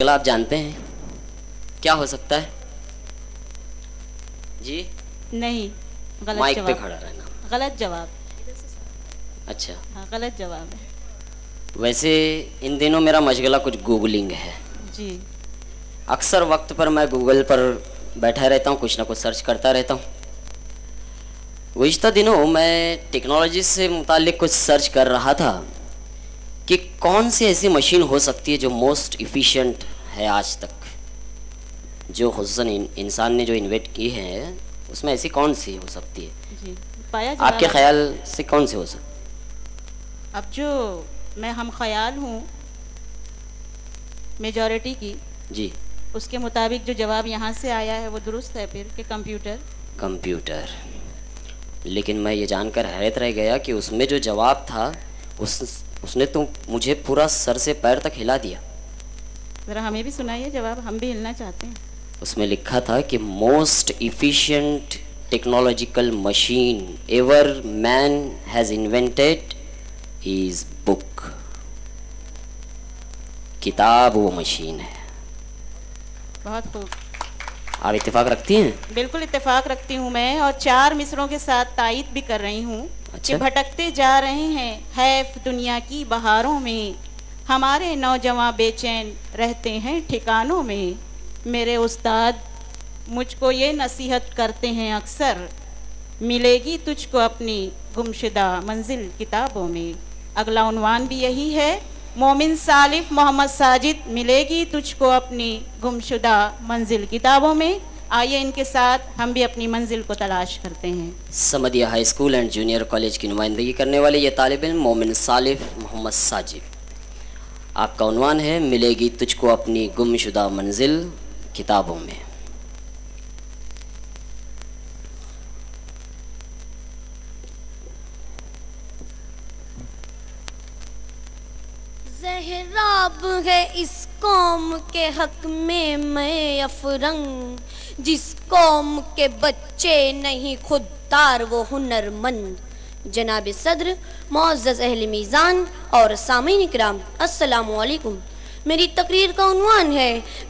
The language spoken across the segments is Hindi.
मशगला आप जानते हैं? क्या हो सकता है जी? नहीं, गलत माइक जवाब। पे खड़ा रहना। गलत जवाब। अच्छा, हाँ, गलत जवाब है वैसे इन दिनों मेरा मशगला कुछ गूगलिंग है जी। अक्सर वक्त पर मैं गूगल पर बैठा रहता हूँ, कुछ ना कुछ सर्च करता रहता हूँ। गुज़िश्ता दिनों मैं टेक्नोलॉजी से मुतालिक कुछ सर्च कर रहा था कि कौन सी ऐसी मशीन हो सकती है जो मोस्ट इफ़िशिएंट है आज तक, जो खुसूसन इंसान ने जो इन्वेंट की है उसमें ऐसी कौन सी हो सकती है जी, पाया आपके ख्याल से? कौन सी हो सकती? अब जो मैं हम ख्याल हूँ मेजॉरिटी की जी, उसके मुताबिक जो जवाब यहाँ से आया है वो दुरुस्त है फिर कि कंप्यूटर। लेकिन मैं ये जानकर हैरत रह गया कि उसमें जो जवाब था उसने तो मुझे पूरा सर से पैर तक हिला दिया। ज़रा हमें भी सुनाइए जवाब, हम भी हिलना चाहते हैं। उसमें लिखा था कि most efficient technological machine ever man has invented is book. किताब वो मशीन है। बहुत खूब, आप इत्तेफाक रखती हैं? बिल्कुल इत्तेफाक रखती हूँ मैं, और 4 मिसरों के साथ तायद भी कर रही हूँ। अच्छा? कि भटकते जा रहे हैं हैफ दुनिया की बहारों में, हमारे नौजवान बेचैन रहते हैं ठिकानों में। मेरे उस्ताद मुझको ये नसीहत करते हैं अक्सर, मिलेगी तुझको अपनी गुमशुदा मंजिल किताबों में। अगला उन्वान भी यही है, मोमिन सालिफ मोहम्मद साजिद, मिलेगी तुझको अपनी गुमशुदा मंजिल किताबों में। आइए इनके साथ हम भी अपनी मंजिल को तलाश करते हैं। समदिया high school and junior college की नुमाइंदगी करने वाले ये तालिब इल्म मोमिन सालिफ मोहम्मद साजिद, आपका उन्वान है मिलेगी तुझको अपनी गुमशुदा मंजिल किताबों में। ज़हराब है इस कौम के हक में मैं अफरंग, जिस कौम के बच्चे नहीं खुददार वो हुनरमंद। जनाब सदर, मुअज़्ज़ज़ अहले मीज़ान और सामीन इकराम, अस्सलामु अलैकुम। मेरी तकरीर का उन्वान है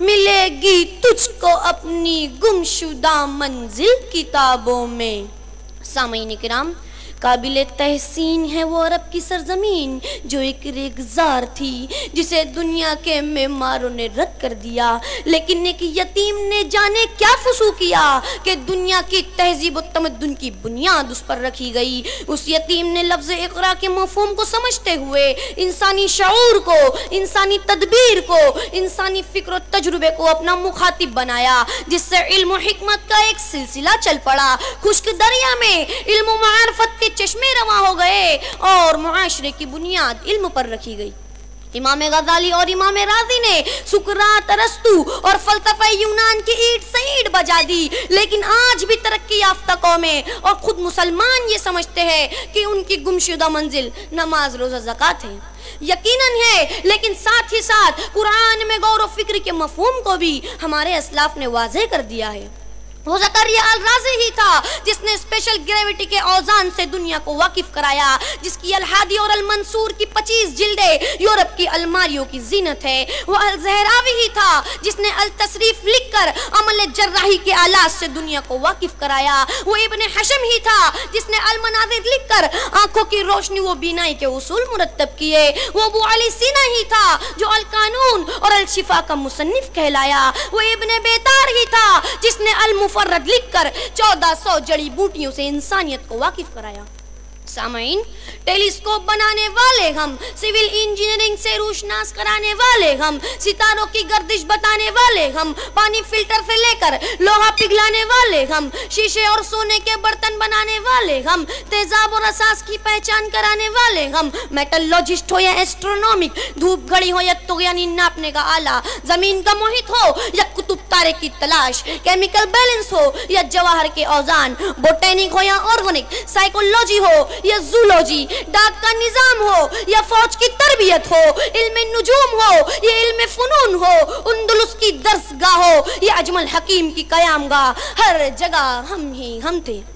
मिलेगी तुझको अपनी गुमशुदा मंजिल किताबों में। सामीन इकराम, काबिल तहसीन है वो अरब की सरजमीन जो एक रेगजार थी, जिसे दुनिया के मेमारों ने रद्द कर दिया। लेकिन एक यतीम ने जाने क्या फुसू किया कि दुनिया की तहजीब और तमद्दुन की बुनियाद उस पर रखी गई। उस यतीम ने लफ्ज़ इक़रा के मफ़हूम को समझते हुए इंसानी शऊर को, इंसानी तदबीर को, इंसानी फ़िक्र और तजुर्बे को अपना मुखातिब बनाया, जिससे इल्म और हिकमत का एक सिलसिला चल पड़ा। खुश्क दरिया में इल्म और मारिफत के चश्मे रवा हो गए और मुआशरे की बुनियाद इल्म पर रखी गई। इमाम गज़ाली और इमाम राज़ी ने सुकरात, अरस्तू और फलसफा यूनान की ईंट से ईंट बजा दी। लेकिन आज भी तरक्की याफ्ता कौमें और खुद मुसलमान ये समझते हैं कि उनकी गुमशुदा मंजिल नमाज, रोज़ा, ज़कात है। यकीनन है, लेकिन साथ ही साथ कुरान में गौर व फिक्र के मफहूम को भी हमारे असलाफ ने वाज़ेह कर दिया है। वो ज़करिया अल-राज़ी ही था जिसने स्पेशल ग्रेविटी के औज़ान से दुनिया को वाकिफ कराया, जिसकी अल-हादी और अल-मंसूर की 25 जिल्दें यूरोप की अलमारियों की जीनत है। वो अल-ज़हरावी ही था जिसने अल-तसरीफ लिखकर अमल जर्राही के आलात से दुनिया को वाकिफ कराया। वो इब्न हशम ही था जिसने अल-मनाज़िर लिखकर आंखों की रोशनी व बीनाई के उसूल मुरत्तब किए। वो अबू अली सीना ही था जो अल-कानून और अल-शिफा का मुसन्निफ कहलाया। वो इब्न बेतार ही था जिसने अल-मुफर्रद लिखकर 1400 जड़ी बूटियों से इंसानियत को वाकिफ कराया। सामाइन, टेलीस्कोप बनाने वाले हम, सिविल इंजीनियरिंग से रोशनास कराने वाले हम, सितारों की गर्दिश बताने वाले हम, पानी फिल्टर से लेकर लोहा पिघलाने वाले हम, शीशे और सोने के बर्तन बनाने वाले हम, तेजाब और असास की पहचान कराने वाले हम, मेटलॉजिस्ट हो या एस्ट्रोनॉमिक, धूप घड़ी हो या तुग़यानी नापने का आला, जमीन का मोहित हो या कुतुब तारे की तलाश, केमिकल बैलेंस हो या जवाहर के औजान, बोटेनिक हो या ऑर्गेनिक, साइकोलॉजी हो या जूलॉजी, डाक का निजाम हो या फौज की तरबियत हो, इल्म नुजूम हो या इल्म फुनून हो, उंदुलुस की दर्सगाह हो या अजमल हकीम की कयामगाह, हर जगह हम ही हम थे।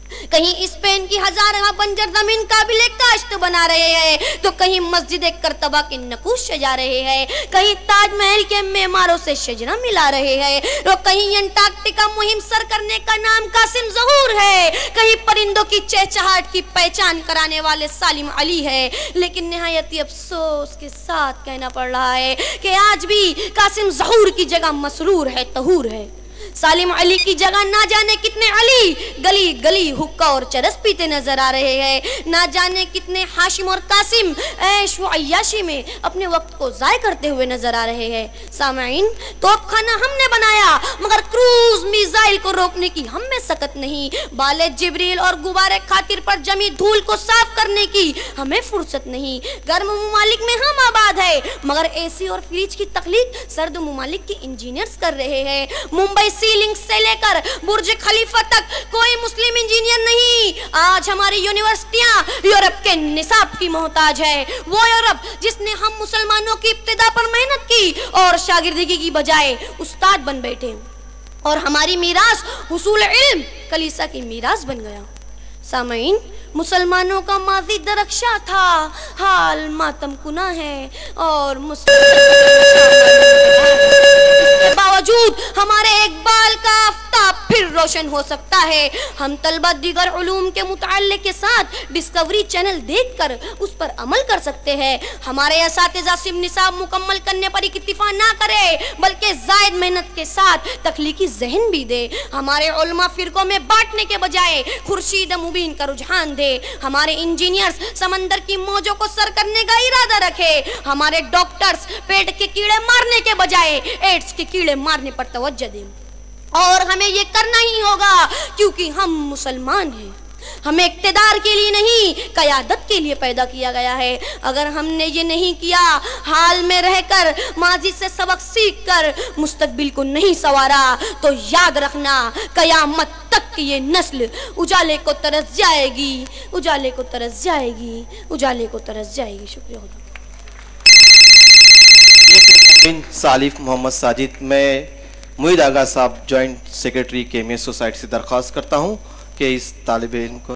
कहीं स्पेन की हजारहा बंजर जमीन काबिल काश्त बना रहे हैं, तो कहीं मस्जिद करतबा के नकूश सजा रहे हैं, कहीं ताजमहल के मेमारों से शजरा मिला रहे हैं, तो कहीं अंटार्कटिका मुहिम सर करने का नाम कासिम ज़हूर है, कहीं परिंदों की चहचहाट की पहचान कराने वाले सालिम अली है। लेकिन निहायती अफसोस के साथ कहना पड़ रहा है कि आज भी कासिम ज़हूर की जगह मसरूर है, तहूर है। सालिम अली की जगह ना जाने कितने अली गली गली हुक्का और चरस पीते नजर आ रहे हैं, ना जाने कितने हाशिम और कासिम ऐश व अय्याशी में अपने वक्त को ज़ाय करते हुए नजर आ रहे हैं। सामाइन, तोपखाना हमने बनाया मगर क्रूज मिसाइल को रोकने की हम में सकत नहीं, बाले जिब्रील और गुब्बारे खातिर पर जमी धूल को साफ करने की हमें फुर्सत नहीं। गर्म मुमालिक में हम आबाद है मगर एसी और फ्रिज की तकलीफ सर्द मुमालिक के इंजीनियर्स कर रहे हैं। मुंबई सीलिंग से लेकर बुर्ज खलीफा तक कोई मुस्लिम इंजीनियर नहीं। आज हमारी यूनिवर्सिटियां यूरोप के निसाब की मोहताज है, वो यूरोप जिसने हम मुसलमानों की इब्तिदा पर मेहनत की और शागिर्दगी की बजाय उस्ताद बन बैठे, और हमारी मीरास हुसूल इल्म कलीसा की मीरास बन गया। सामईन, मुसलमानों का माजी दरख्शा था, हाल मातम कुना है और बावजूद हमारे इकबाल का आफ्ताब फिर रोशन हो सकता है। हम तलबा दीगर उलूम के मुताल्लिक के साथ डिस्कवरी चैनल देखकर उस पर अमल कर सकते हैं। हमारे असातिज़ा सिर्फ निसाब मुकम्मल करने पर इक्तिफा ना करे बल्कि जायद मेहनत के साथ तख्लीकी जहन भी दे। हमारे उलमा फिरकों में बांटने के बजाय खुर्शीद मुबीन का रुझान दे। हमारे इंजीनियर्स समंदर की मौजों को सर करने का इरादा रखे। हमारे डॉक्टर्स पेट के कीड़े मारने के बजाय एड्स के कीड़े मारने पर तवज्जो दें। और हमें ये करना ही होगा क्योंकि हम मुसलमान हैं। हमें इक्तिदार के लिए नहीं, क़यादत के लिए पैदा किया गया है। अगर हमने ये नहीं किया, हाल में रहकर माजी से सबक सीखकर मुस्तकबिल को नहीं संवारा, तो याद रखना क़यामत तक ये नस्ल उजाले को तरस जाएगी, उजाले को तरस जाएगी, उजाले को तरस जाएगी। शुक्रिया। सालिफ मोहम्मद साजिद, मैं मुईद आगा साहब जॉइंट सेक्रेटरी केमिया सोसाइटी से दरख्वास्त करता हूँ कि इस तालिब इल्म को